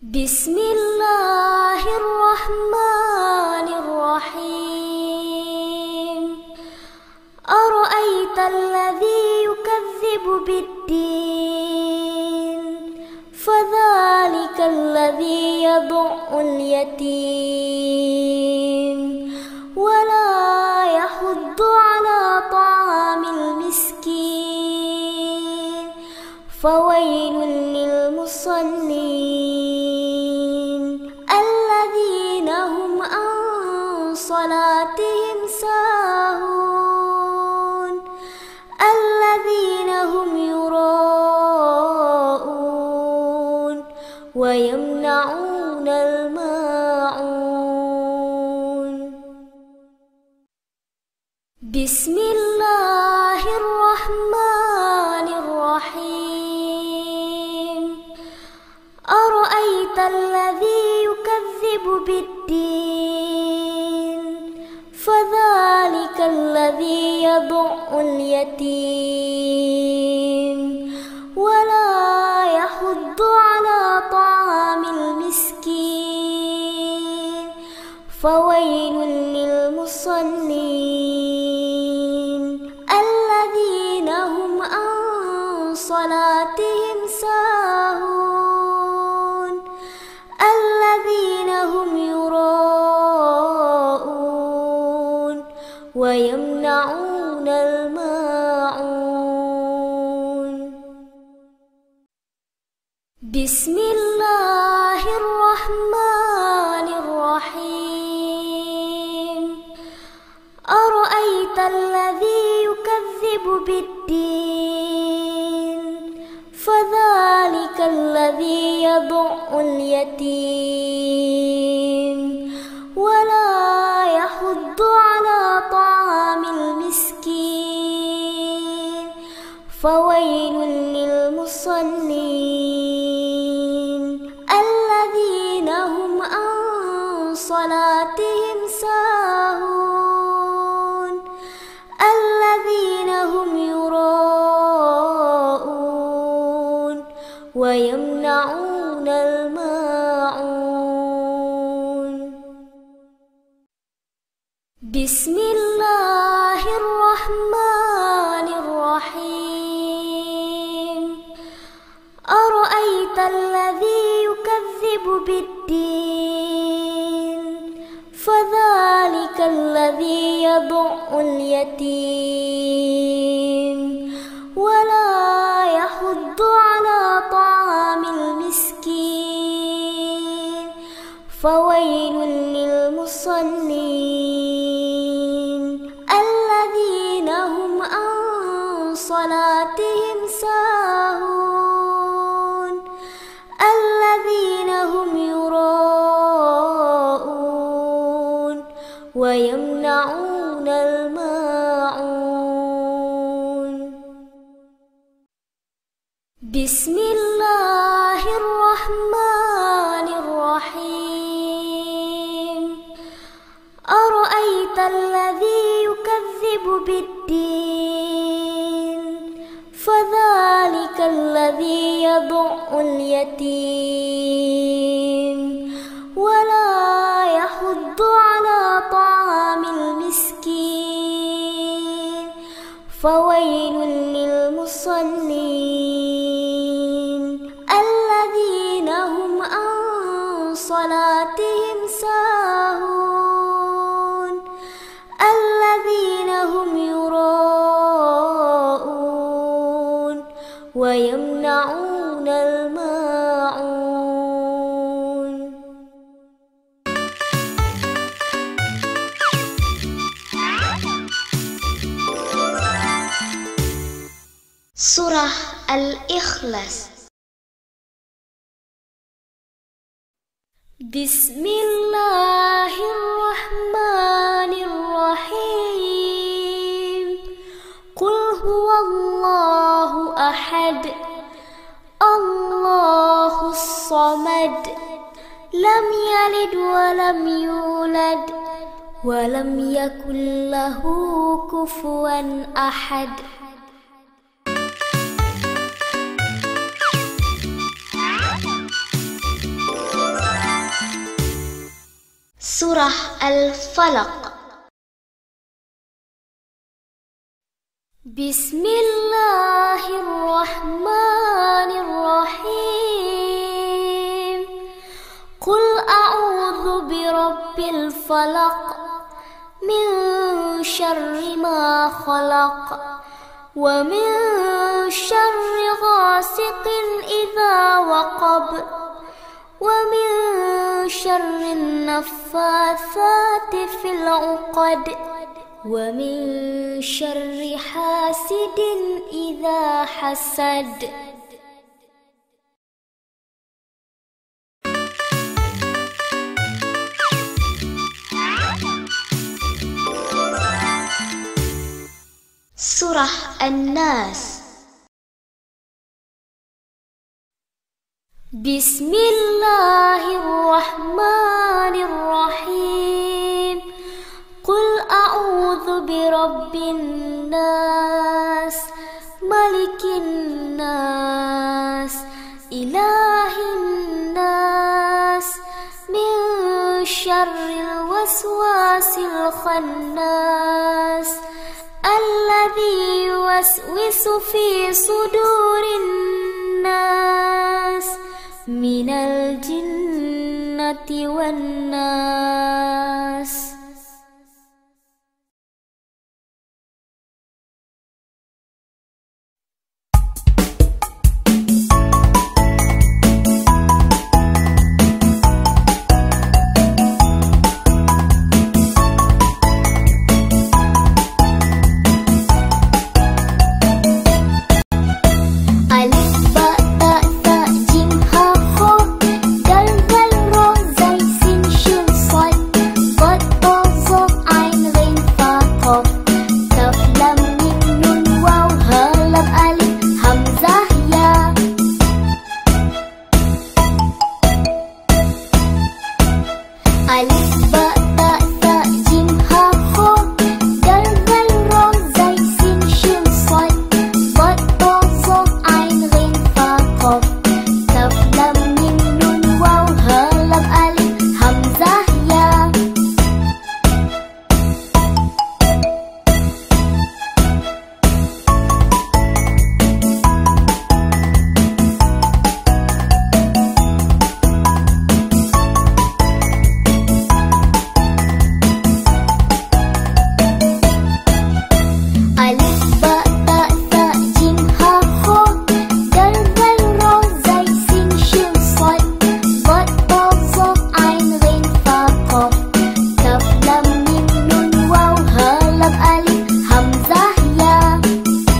بسم الله الرحمن الرحيم أرأيت الذي يكذب بالدين فذلك الذي يدع اليتيم ولا يحض على طعام المسكين فويل للمصلين الذين هم عن صلاتهم ساهون الذين هم يراءون ويمنعون الماعون بسم الله الرحمن الرحيم أرأيت الذي يكذب بالدين فذلك الذي يدع اليتيم ولا يحض على طعام المسكين فويل للمصلين الذين هم عن صلاتهم ساهون الذين هم يراءون ويمنعون الماعون بسم الله الرحمن الرحيم أرأيت الذي يكذب بالدين فذلك الذي يدع اليتيم ولا يحض على طعام المسكين فويل للمصلين الذين هم عن صلاتهم ساهون الذين هم يراءون ويمنعون الماعون بسم الله الرحمن الرحيم أرأيت الذي يكذب بالدين فذلك الذي يدع اليتيم ولا يحض على طعام المسكين فويل للمصلين الذين هم عن صلاتهم ساهون الذين هم يراءون ويمنعون الماعون بسم الله الرحمن الرحيم أرأيت الذي يكذب بالدين فذلك الذي يدع اليتيم ولا يحض على طعام المسكين فويل للمصلين الذين هم عن صلاتهم ساهون الذين هم يراءون ويمنعون الماعون Surah Al-Ikhlas. Bismillahirrahmanirrahim. Qul huwallahu ahad, Allahus samad, lam yalid wa lam yulad, wa lam yakul lahu kufuwan ahad. Surah Al-Falaq. Bismillahirrahmanirrahim. Qul a'udzu birabbil falaq min syarri ma khalaq wa min syarri ghasiqin idza waqab wa min syarri naffatsati fil 'uqad wa min syarri hasidin idza hasad. Surah An-Nas. Bismillahirrahmanirrahim. Qul a'udzu birabbin nas, malikin nas, ilahin nas, min syarril waswasil khannas, alladzi yuwaswisu fi sudurin nas, minal jinnati wan nas.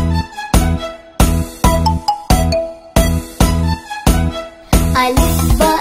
Alif